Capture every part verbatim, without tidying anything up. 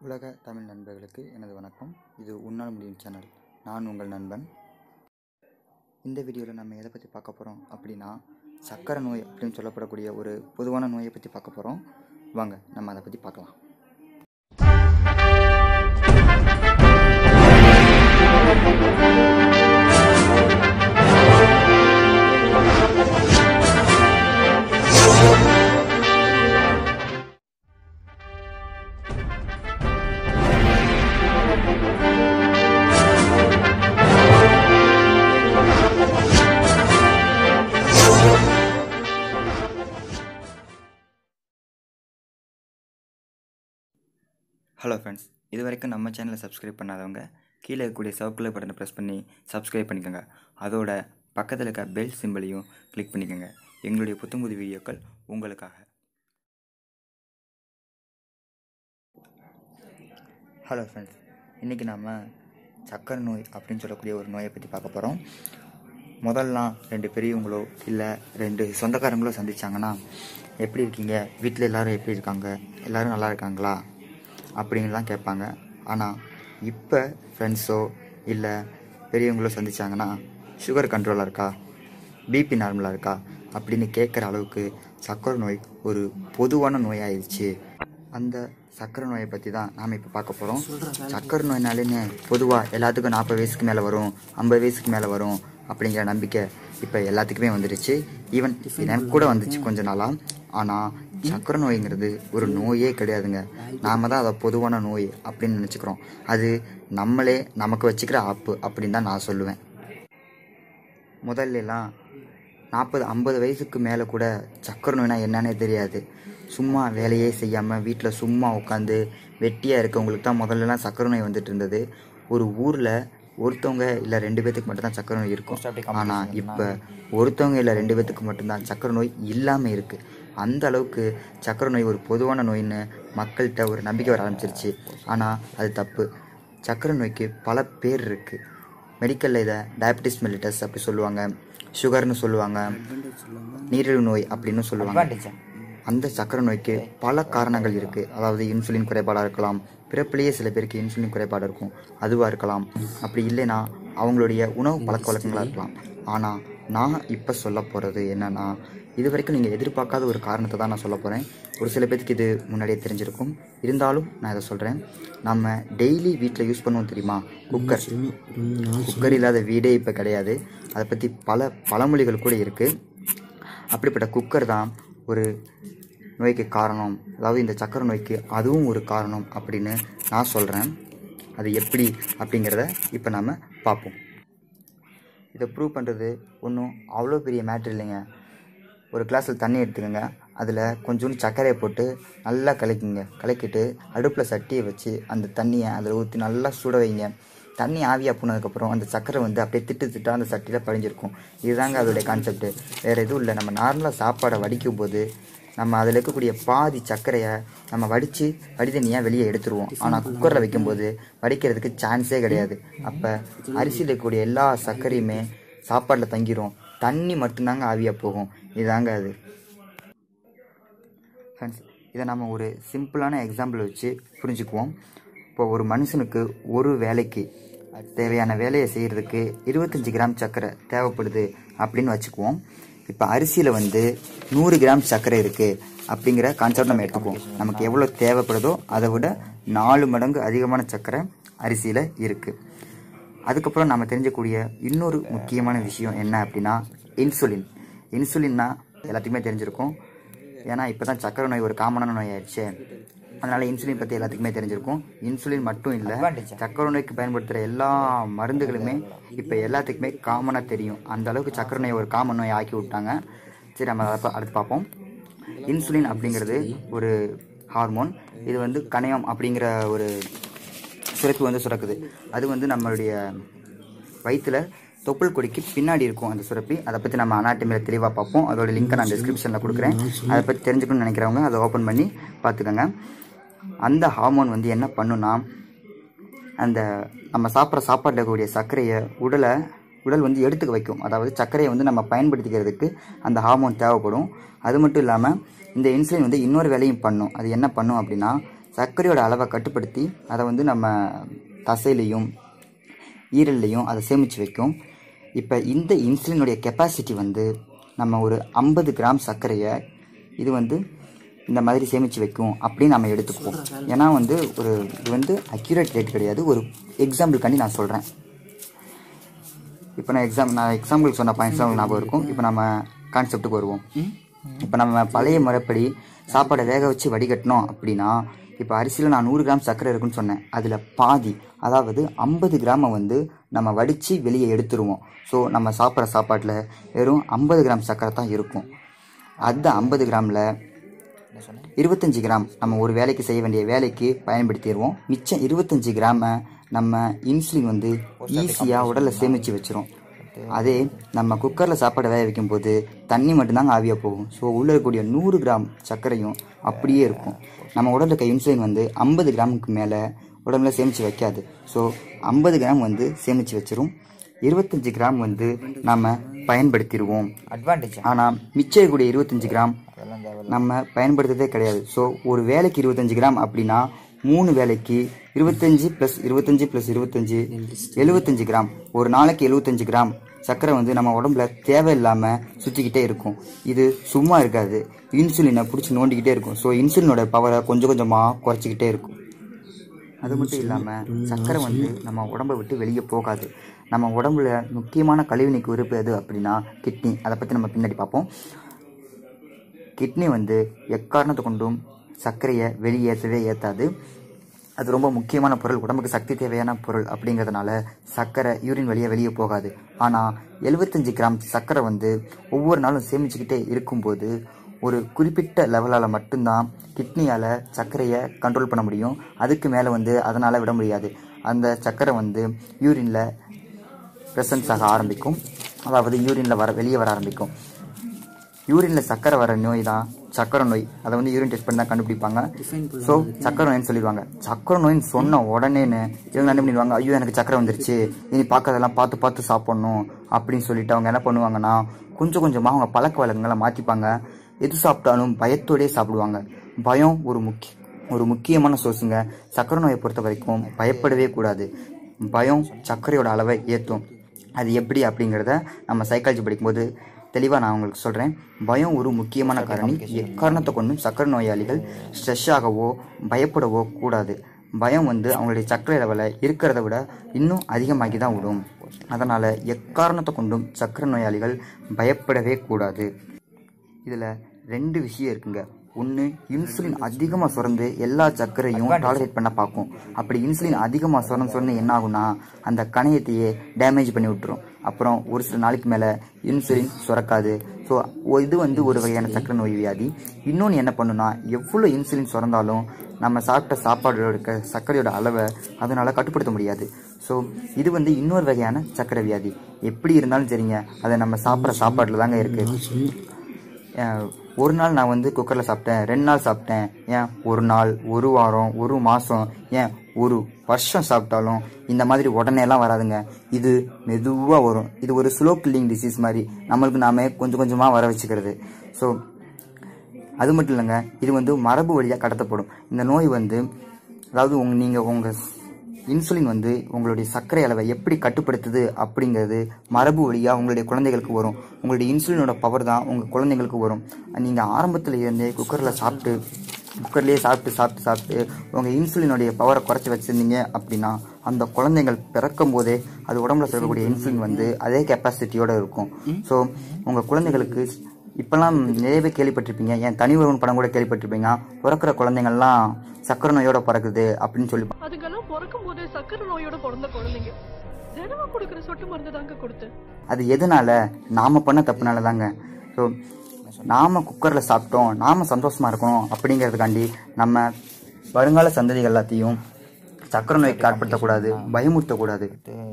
உலக தமிழ் நண்பர்களுக்கு எனது வணக்கம். இது உன்னால் முடியும் சேனல். நான் உங்கள் நண்பன். இந்த வீடியோவில் நம்ம எதை பற்றி பார்க்க போகிறோம் அப்படின்னா, சக்கரை நோய் அப்படின்னு சொல்லப்படக்கூடிய ஒரு பொதுவான நோயை பற்றி பார்க்க போகிறோம். வாங்க நம்ம அதை பற்றி பார்க்கலாம். ஹலோ ஃப்ரெண்ட்ஸ், இது வரைக்கும் நம்ம சேனலை சப்ஸ்கிரைப் பண்ணாதவங்க கீழே இருக்கக்கூடிய சர்க்குலர் பட்டனை ப்ரெஸ் பண்ணி சப்ஸ்கிரைப் பண்ணிக்கோங்க. அதோட பக்கத்தில் இருக்க பெல் சிம்பிளையும் கிளிக் பண்ணிக்கோங்க. எங்களுடைய புத்தம்புது வீடியோக்கள் உங்களுக்காக. ஹலோ ஃப்ரெண்ட்ஸ், இன்றைக்கி நாம் சக்கரை நோய் அப்படின்னு சொல்லக்கூடிய ஒரு நோயை பற்றி பார்க்க போகிறோம். முதல்லாம் ரெண்டு பெரியவங்களோ இல்லை ரெண்டு சொந்தக்காரங்களோ சந்திச்சாங்கன்னா, எப்படி இருக்கீங்க, வீட்டில் எல்லோரும் எப்படி இருக்காங்க, எல்லோரும் நல்லா இருக்காங்களா அப்படின்லாம் கேட்பாங்க. ஆனால் இப்போ ஃப்ரெண்ட்ஸோ இல்லை பெரியவங்களோ சந்திச்சாங்கன்னா, சுகர் கண்ட்ரோலாக இருக்கா, பிபி நார்மலாக இருக்கா அப்படின்னு கேட்குற அளவுக்கு சக்கரை நோய் ஒரு பொதுவான நோயாகிடுச்சு. அந்த சக்கரை நோயை பற்றி தான் நாம் இப்போ பார்க்க போகிறோம். சக்கரை நோய்னாலேன்னு பொதுவாக எல்லாத்துக்கும் நாற்பது வயசுக்கு மேலே வரும், ஐம்பது வயசுக்கு மேலே வரும் அப்படிங்கிற நம்பிக்கை இப்போ எல்லாத்துக்குமே வந்துடுச்சு. ஈவன் எனக்கு கூட வந்துச்சு கொஞ்ச நாளாக. ஆனால் சக்கரை நோய்ங்கிறது ஒரு நோயே கிடையாதுங்க. நாம் தான் அதை பொதுவான நோய் அப்படின்னு நினச்சிக்கிறோம். அது நம்மளே நமக்கு வச்சுக்கிற ஆப்பு அப்படின்னு தான் நான் சொல்லுவேன். முதல்லாம் நாற்பது ஐம்பது வயசுக்கு மேலே கூட சக்கரை நோய்னா என்னன்னே தெரியாது. சும்மா வேலையே செய்யாமல் வீட்டில் சும்மா உட்காந்து வெட்டியாக இருக்கவங்களுக்கு தான் முதல்லலாம் சக்கரை நோய் வந்துட்டு இருந்தது. ஒரு ஊரில் ஒருத்தவங்க இல்லை ரெண்டு பேர்த்துக்கு மட்டும்தான் சக்கரை நோய் இருக்கும். ஆனால் இப்போ ஒருத்தவங்க இல்லை ரெண்டு பேர்த்துக்கு மட்டும்தான் சக்கரை நோய் இல்லாமல் இருக்குது. அந்த அளவுக்கு சக்கரை நோய் ஒரு பொதுவான நோயின்னு மக்கள்கிட்ட ஒரு நம்பிக்கை வர ஆரம்பிச்சிருச்சு. ஆனால் அது தப்பு. சக்கரை நோய்க்கு பல பேர் இருக்குது. மெடிக்கலில் இதை டயபெட்டிஸ் மெலிட்டஸ் அப்படி சொல்லுவாங்க, சுகர்னு சொல்லுவாங்க, நீரிழிவு நோய் அப்படின்னு சொல்லுவாங்க. அந்த சக்கரை நோய்க்கு பல காரணங்கள் இருக்குது. அதாவது இன்சுலின் குறைபாடாக இருக்கலாம், பிறப்பிலேயே சில பேருக்கு இன்சுலின் குறைபாடு இருக்கும், அதுவாக இருக்கலாம். அப்படி இல்லைன்னா அவங்களுடைய உணவு பழக்க வழக்கங்களாக இருக்கலாம். ஆனால் நான் இப்போ சொல்ல போகிறது என்னென்னா, இது வரைக்கும் நீங்கள் எதிர்பார்க்காத ஒரு காரணத்தை தான் நான் சொல்ல போகிறேன். ஒரு சில பேருக்கு இது முன்னாடியே தெரிஞ்சிருக்கும், இருந்தாலும் நான் இதை சொல்கிறேன். நம்ம டெய்லி வீட்டில் யூஸ் பண்ணுவோம் தெரியுமா, குக்கர். குக்கர் இல்லாத வீடே இப்போ கிடையாது. அதை பற்றி பல பழமொழிகள் கூட இருக்குது. அப்படிப்பட்ட குக்கர் தான் ஒரு நோய்க்கு காரணம். அதாவது இந்த சக்கரை நோய்க்கு அதுவும் ஒரு காரணம் அப்படின்னு நான் சொல்கிறேன். அது எப்படி அப்படிங்கிறத இப்போ நாம் பார்ப்போம். இதை ப்ரூவ் பண்ணுறது ஒன்றும் அவ்வளோ பெரிய மேட்ரு இல்லைங்க. ஒரு கிளாஸில் தண்ணி எடுத்துக்கோங்க, அதில் கொஞ்சோண்டு சர்க்கரையை போட்டு நல்லா கலக்கிங்க. கலக்கிட்டு அடுப்பில் சட்டியை வச்சு அந்த தண்ணியை அதில் ஊற்றி நல்லா சுட வைங்க. தண்ணி ஆவியாக போனதுக்கப்புறம் அந்த சர்க்கரை வந்து அப்படியே திட்டு திட்டாக அந்த சட்டியில் படிஞ்சிருக்கும். இதுதாங்க அதோடைய கான்செப்ட்டு, வேறு எதுவும் இல்லை. நம்ம நார்மலாக சாப்பாடை வடிக்கும் போது நம்ம அதில் இருக்கக்கூடிய பாதி சர்க்கரையை நம்ம வடித்து வடிதண்ணியாக வெளியே எடுத்துருவோம். ஆனால் குக்கரில் வைக்கும்போது வடிக்கிறதுக்கு சான்ஸே கிடையாது. அப்போ அரிசியில் இருக்கக்கூடிய எல்லா சர்க்கரையுமே சாப்பாட்டில் தங்கிடும், தண்ணி மட்டும்தாங்க ஆவியாக போகும். இதுதாங்க அது. ஃப்ரெண்ட்ஸ், இதை நம்ம ஒரு சிம்பிளான எக்ஸாம்பிள் வச்சு புரிஞ்சுக்குவோம். இப்போ ஒரு மனுஷனுக்கு ஒரு வேலைக்கு தேவையான வேலையை செய்கிறதுக்கு இருபத்தஞ்சி கிராம் சர்க்கரை தேவைப்படுது அப்படின்னு வச்சுக்குவோம். இப்போ அரிசியில் வந்து நூறு கிராம் சர்க்கரை இருக்குது அப்படிங்கிற கான்செப்ட் நம்ம எடுத்துக்குவோம். நமக்கு எவ்வளோ தேவைப்படுதோ அதை விட நாலு மடங்கு அதிகமான சர்க்கரை அரிசியில் இருக்குது. அதுக்கப்புறம் நம்ம தெரிஞ்சக்கூடிய இன்னொரு முக்கியமான விஷயம் என்ன அப்படின்னா, இன்சுலின். இன்சுலின்னா எல்லாத்துக்குமே தெரிஞ்சிருக்கும். ஏன்னா இப்போ தான் சக்கரை நோய் ஒரு காமனான நோய் ஆயிடுச்சு. அதனால் இன்சுலின் பற்றி எல்லாத்துக்குமே தெரிஞ்சிருக்கும். இன்சுலின் மட்டும் இல்லை, சக்கரை நோய்க்கு பயன்படுத்துகிற எல்லா மருந்துகளுமே இப்போ எல்லாத்துக்குமே காமனாக தெரியும். அந்த அளவுக்கு சக்கரை நோய் ஒரு காமன் நோய் ஆக்கி விட்டாங்க. சரி, நம்ம அதை அடுத்து பார்ப்போம். இன்சுலின் அப்படிங்கிறது ஒரு ஹார்மோன். இது வந்து கணையம் அப்படிங்கிற ஒரு சுரப்பி வந்து சுரக்குது. அது வந்து நம்மளுடைய வயிற்றில் தொப்புள் கொடிக்கு பின்னாடி இருக்கும் அந்த சுரப்பி. அதை பற்றி நம்ம அனாட்டமியில் தெளிவாக பார்ப்போம். அதோட லிங்க்கை நான் டிஸ்கிரிப்ஷனில் கொடுக்குறேன். அதை பற்றி தெரிஞ்சுக்கணும்னு நினைக்கிறவங்க அதை ஓப்பன் பண்ணி பார்த்துக்கோங்க. அந்த ஹார்மோன் வந்து என்ன பண்ணுன்னா, அந்த நம்ம சாப்பிட்ற சாப்பாட்டில் இருக்கக்கூடிய சர்க்கரையை உடலை உடல் வந்து எடுத்துக்க வைக்கும். அதாவது சர்க்கரையை வந்து நம்ம பயன்படுத்திக்கிறதுக்கு அந்த ஹார்மோன் தேவைப்படும். அது மட்டும் இல்லாமல் இந்த இன்சுலின் வந்து இன்னொரு வேலையும் பண்ணும். அது என்ன பண்ணும் அப்படின்னா, சர்க்கரையோட அளவை கட்டுப்படுத்தி அதை வந்து நம்ம தசையிலையும் ஈரல்லையும் அதை சேமித்து வைக்கும். இப்போ இந்த இன்சுலினுடைய கெப்பாசிட்டி வந்து நம்ம ஒரு ஐம்பது கிராம் சர்க்கரையை இது வந்து இந்த மாதிரி சேமித்து வைக்கும் அப்படின்னு நம்ம எடுத்துக்குவோம். ஏன்னா வந்து ஒரு இது வந்து அக்யூரேட் ரேட் கிடையாது, ஒரு எக்ஸாம்பிளுக்காண்டி நான் சொல்கிறேன். இப்போ நான் எக்ஸாம் நான் எக்ஸாம்பிளுக்கு சொன்ன பாயிண்ட்ஸ்லாம் உங்களுக்கு ஞாபகம் இருக்கும். இப்போ நம்ம கான்செப்ட்டுக்கு வருவோம். இப்போ நம்ம பழைய முறைப்படி சாப்பாடை வேக வச்சு வடிகட்டினோம் அப்படின்னா, இப்போ அரிசியில் நான் நூறு கிராம் சர்க்கரை இருக்குன்னு சொன்னேன், அதில் பாதி அதாவது ஐம்பது கிராமை வந்து நம்ம வடித்து வெளியே எடுத்துருவோம். ஸோ நம்ம சாப்பிட்ற சாப்பாட்டில் வெறும் ஐம்பது கிராம் சர்க்கரை தான் இருக்கும். அந்த ஐம்பது கிராமில் இருபத்தஞ்சி கிராம் நம்ம ஒரு வேலைக்கு செய்ய வேண்டிய வேலைக்கு பயன்படுத்திடுவோம். மிச்சம் இருபத்தஞ்சி கிராமை நம்ம இன்சுலின் வந்து ஈஸியாக உடலில் சேமித்து வச்சிரும். அதே நம்ம குக்கரில் சாப்பாடை வேக வைக்கும்போது தண்ணி மட்டும்தாங்க ஆவியாக போகும். ஸோ உள்ளே இருக்கக்கூடிய நூறு கிராம் சர்க்கரையும் அப்படியே இருக்கும். நம்ம உடலில் இருக்க இன்சுலின் வந்து ஐம்பது கிராமுக்கு மேலே உடம்புல சேமித்து வைக்காது. ஸோ ஐம்பது கிராம் வந்து சேமித்து வச்சிரும். இருபத்தஞ்சி கிராம் வந்து நம்ம பயன்படுத்திடுவோம். அட்வான்டேஜ். ஆனால் மிச்சம் இருக்கக்கூடிய இருபத்தஞ்சி கிராம் நம்ம பயன்படுத்துறதே கிடையாது. ஸோ ஒரு வேலைக்கு இருபத்தஞ்சி கிராம் அப்படின்னா மூணு வேலைக்கு இருபத்தஞ்சி ப்ளஸ் இருபத்தஞ்சி ப்ளஸ் இருபத்தஞ்சி எழுபத்தஞ்சி கிராம். ஒரு நாளைக்கு எழுபத்தஞ்சி கிராம் சர்க்கரை வந்து நம்ம உடம்புல தேவையில்லாமல் சுற்றிக்கிட்டே இருக்கும். இது சும்மா இருக்காது, இன்சுலினை பிடிச்சி நோண்டிக்கிட்டே இருக்கும். ஸோ இன்சுலினோட பவரை கொஞ்சம் கொஞ்சமாக குறைச்சிக்கிட்டே இருக்கும். அது மட்டும் இல்லாமல் சர்க்கரை வந்து நம்ம உடம்பை விட்டு வெளியே போகாது. நம்ம உடம்புல முக்கியமான கழிவு நீக்கு உறுப்பு எது அப்படின்னா கிட்னி. அதை பற்றி நம்ம பின்னாடி பார்ப்போம். கிட்னி வந்து எக்காரணத்தை கொண்டும் சர்க்கரையை வெளியேற்றவே ஏற்றாது. அது ரொம்ப முக்கியமான பொருள், உடம்புக்கு சக்தி தேவையான பொருள். அப்படிங்கிறதுனால சர்க்கரை யூரின் வழியாக வெளியே போகாது. ஆனால் எழுபத்தஞ்சி கிராம் சர்க்கரை வந்து ஒவ்வொரு நாளும் சேமிச்சுக்கிட்டே இருக்கும்போது ஒரு குறிப்பிட்ட லெவலால் மட்டும்தான் கிட்னியால் சர்க்கரையை கண்ட்ரோல் பண்ண முடியும். அதுக்கு மேலே வந்து அதனால் விட முடியாது. அந்த சர்க்கரை வந்து யூரினில் ப்ரெசன்ஸ் ஆக ஆரம்பிக்கும். அதாவது யூரினில் வர வெளியே வர ஆரம்பிக்கும். யூரினில் சர்க்கரை வர நோய் தான் சர்க்கரை நோய். அதை வந்து யூரின் டெஸ்ட் பண்ணி தான் கண்டுபிடிப்பாங்க. ஸோ சர்க்கரை நோயின்னு சொல்லிடுவாங்க. சர்க்கரை நோயின்னு சொன்ன உடனேன்னு இவங்க என்ன பண்ணிடுவாங்க, ஐயோ எனக்கு சர்க்கரை வந்துருச்சு, இனி பார்க்கறதெல்லாம் பார்த்து பார்த்து சாப்பிட்ணும் அப்படின்னு சொல்லிட்டு அவங்க என்ன பண்ணுவாங்கன்னா கொஞ்சம் கொஞ்சமாக அவங்க பழக்க வழக்கங்களை மாற்றிப்பாங்க. எது சாப்பிட்டாலும் பயத்தோடே சாப்பிடுவாங்க. பயம் ஒரு முக்கிய ஒரு முக்கியமான சோர்ஸுங்க. சர்க்கரை நோயை பொறுத்த வரைக்கும் பயப்படவே கூடாது. பயம் சர்க்கரையோட அளவை ஏற்றும். அது எப்படி அப்படிங்கிறத நம்ம சைக்காலஜி படிக்கும்போது தெளிவாக நான் உங்களுக்கு சொல்கிறேன். பயம் ஒரு முக்கியமான காரணி. எக்காரணத்தை கொண்டும் சர்க்கரை நோயாளிகள் ஸ்ட்ரெஸ் ஆகவோ பயப்படவோ கூடாது. பயம் வந்து அவங்களுடைய சர்க்கரை லெவலை இருக்கிறத விட இன்னும் அதிகமாகி தான் விடும். அதனால் எக்காரணத்தை கொண்டும் சர்க்கரை நோயாளிகள் பயப்படவே கூடாது. இதில் ரெண்டு விஷயம் இருக்குங்க. ஒன்று, இன்சுலின் அதிகமாக சுரந்து எல்லா சர்க்கரையும் டாலரேட் பண்ண பார்க்கும். அப்படி இன்சுலின் அதிகமாக சுரந்து சுரந்து என்ன ஆகுனா அந்த கணையத்தையே டேமேஜ் பண்ணி விட்டுரும். அப்புறம் ஒரு சில நாளைக்கு மேலே இன்சுலின் சுரக்காது. ஸோ இது வந்து ஒரு வகையான சர்க்கரை நோய் வியாதி. இன்னொன்று என்ன பண்ணுன்னா, எவ்வளோ இன்சுலின் சுரந்தாலும் நம்ம சாப்பிட்ட சாப்பாடோட இருக்க சர்க்கரையோட அளவை அதனால் கட்டுப்படுத்த முடியாது. ஸோ இது வந்து இன்னொரு வகையான சர்க்கரை வியாதி. எப்படி இருந்தாலும் சரிங்க, அதை நம்ம சாப்பிட்ற சாப்பாட்டில் தாங்க இருக்குது. ஒரு நாள் நான் வந்து குக்கரில் சாப்பிட்டேன், ரெண்டு நாள் சாப்பிட்டேன், ஏன் ஒரு நாள், ஒரு வாரம், ஒரு மாதம், ஏன் ஒரு வருஷம் சாப்பிட்டாலும் இந்த மாதிரி உடனேலாம் வராதுங்க. இது மெதுவாக வரும். இது ஒரு ஸ்லோ கில்லிங் டிசீஸ் மாதிரி நம்மளுக்கு நாம கொஞ்சம் கொஞ்சமாக வர வச்சுக்கிறது. ஸோ அது மட்டும் இல்லைங்க, இது வந்து மரபு வழியாக கடத்தப்படும். இந்த நோய் வந்து அதாவது உங்க நீங்கள் உங்கள் இன்சுலின் வந்து உங்களுடைய சர்க்கரை அளவை எப்படி கட்டுப்படுத்துது அப்படிங்கிறது மரபு வழியாக உங்களுடைய குழந்தைகளுக்கு வரும். உங்களுடைய இன்சுலினோட பவர் தான் உங்கள் குழந்தைங்களுக்கு வரும். நீங்கள் ஆரம்பத்தில் இருந்தே குக்கரில் சாப்பிட்டு குக்கர்லேயே சாப்பிட்டு சாப்பிட்டு சாப்பிட்டு உங்கள் இன்சுலினுடைய பவரை குறைச்சி வச்சுருந்தீங்க அப்படின்னா அந்த குழந்தைகள் பிறக்கும் போதே அது உடம்புல சொல்லக்கூடிய இன்சுலின் வந்து அதே கெப்பாசிட்டியோடு இருக்கும். ஸோ உங்கள் குழந்தைகளுக்கு இப்போல்லாம் நிறைய பேர் கேள்விப்பட்டிருப்பீங்க, ஏன் தனி ஒருவன் படம் கூட கேள்விப்பட்டிருப்பீங்க, பிறக்கிற குழந்தைங்கள்லாம் சக்கரை நோயோட பிறகுது அப்படின்னு சொல்லி. அதுக்கெல்லாம் பிறக்கும் போதே சக்கரை நோயோட பிறந்த குழந்தைங்க தினமும் கொடுக்குற சொட்டு மருந்து தாங்க கொடுத்து. அது எதனால? நாம பண்ண தப்புனால தாங்க. ஸோ நாம குக்கரில் சாப்பிட்டோம், நாம சந்தோஷமா இருக்கணும் அப்படிங்கிறதுக்காண்டி நம்ம வருங்கால சந்ததிகள் எல்லாத்தையும் சக்கரை நோய்க்கு ஆட்படுத்தக்கூடாது, பயமுறுத்தக்கூடாது.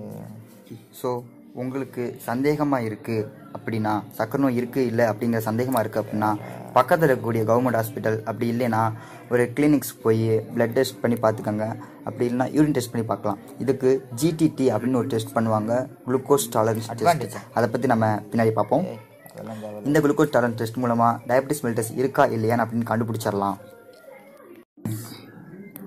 ஸோ உங்களுக்கு சந்தேகமாக இருக்குது அப்படின்னா, சக்கரை நோய் இருக்குது இல்லை அப்படிங்கிற சந்தேகமாக இருக்குது அப்படின்னா பக்கத்தில் இருக்கக்கூடிய கவர்மெண்ட் ஹாஸ்பிட்டல், அப்படி இல்லைன்னா ஒரு கிளினிக்ஸ் போய் பிளட் டெஸ்ட் பண்ணி பார்த்துக்கோங்க. அப்படி இல்லைன்னா யூரின் டெஸ்ட் பண்ணி பார்க்கலாம். இதுக்கு ஜிடிடி அப்படின்னு ஒரு டெஸ்ட் பண்ணுவாங்க, குளுக்கோஸ் டாலரன்ஸ் டெஸ்ட். அதை பற்றி நம்ம பின்னாடி பார்ப்போம். இந்த குளுக்கோஸ் டாலரன்ஸ் டெஸ்ட் மூலமாக டயபெட்டிஸ் மெலிட்டஸ் இருக்கா இல்லையான்னு அப்படின்னு கண்டுபிடிச்சிடலாம்.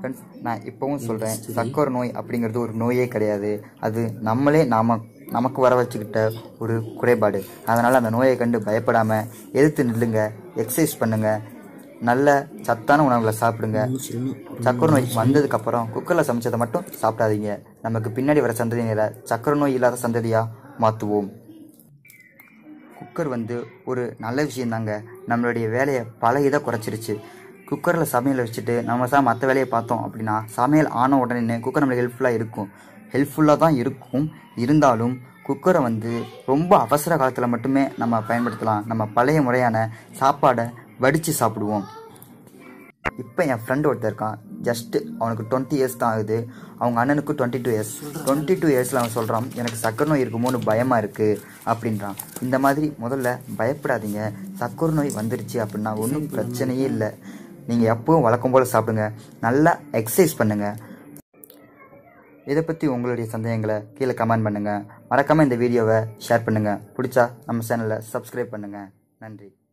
நான் இப்போவும் சொல்கிறேன், சர்க்கரை நோய் அப்படிங்கிறது ஒரு நோயே கிடையாது. அது நம்மளே நாம நமக்கு வர வச்சுக்கிட்ட ஒரு குறைபாடு. அதனால் அந்த நோயை கண்டு பயப்படாமல் எதிர்த்து நில்லுங்க, எக்ஸசைஸ் பண்ணுங்கள், நல்ல சத்தான உணவுகளை சாப்பிடுங்க. சர்க்கரை நோய் வந்ததுக்கப்புறம் குக்கரில் சமைச்சதை மட்டும் சாப்பிடாதீங்க. நமக்கு பின்னாடி வர சந்ததியினரை சர்க்கரை நோய் இல்லாத சந்ததியாக மாற்றுவோம். குக்கர் வந்து ஒரு நல்ல விஷயந்தாங்க. நம்மளுடைய வேலையை பல இதை குறைச்சிருச்சு. குக்கரில் சமையலை வச்சுட்டு நம்ம சா மற்ற வேலையை பார்த்தோம் அப்படின்னா சமையல் ஆன உடனே குக்கர் நம்மளுக்கு ஹெல்ப்ஃபுல்லாக இருக்கும் ஹெல்ப்ஃபுல்லாக தான் இருக்கும். இருந்தாலும் குக்கரை வந்து ரொம்ப அவசர காலத்தில் மட்டுமே நம்ம பயன்படுத்தலாம். நம்ம பழைய முறையான சாப்பாடை வடித்து சாப்பிடுவோம். இப்போ என் ஃப்ரெண்டு ஒருத்தர் இருக்கான். ஜஸ்ட்டு அவனுக்கு டுவெண்ட்டி இயர்ஸ் தான் ஆகுது. அவங்க அண்ணனுக்கு twenty two years twenty two இயர்ஸில் அவன் சொல்கிறான், எனக்கு சர்க்கரை நோய் இருக்குமோன்னு பயமாக இருக்குது அப்படின்றான். இந்த மாதிரி முதல்ல பயப்படாதீங்க. சர்க்கரை நோய் வந்துருச்சு அப்படின்னா ஒன்றும் பிரச்சனையே இல்லை. நீங்கள் எப்பவும் வழக்கம் போல் சாப்பிடுங்க, நல்லா எக்ஸசைஸ் பண்ணுங்கள். இதை பற்றி உங்களுடைய சந்தேகங்களை கீழே கமெண்ட் பண்ணுங்கள். மறக்காமல் இந்த வீடியோவை ஷேர் பண்ணுங்கள். பிடிச்சா நம்ம சேனலை சப்ஸ்கிரைப் பண்ணுங்கள். நன்றி.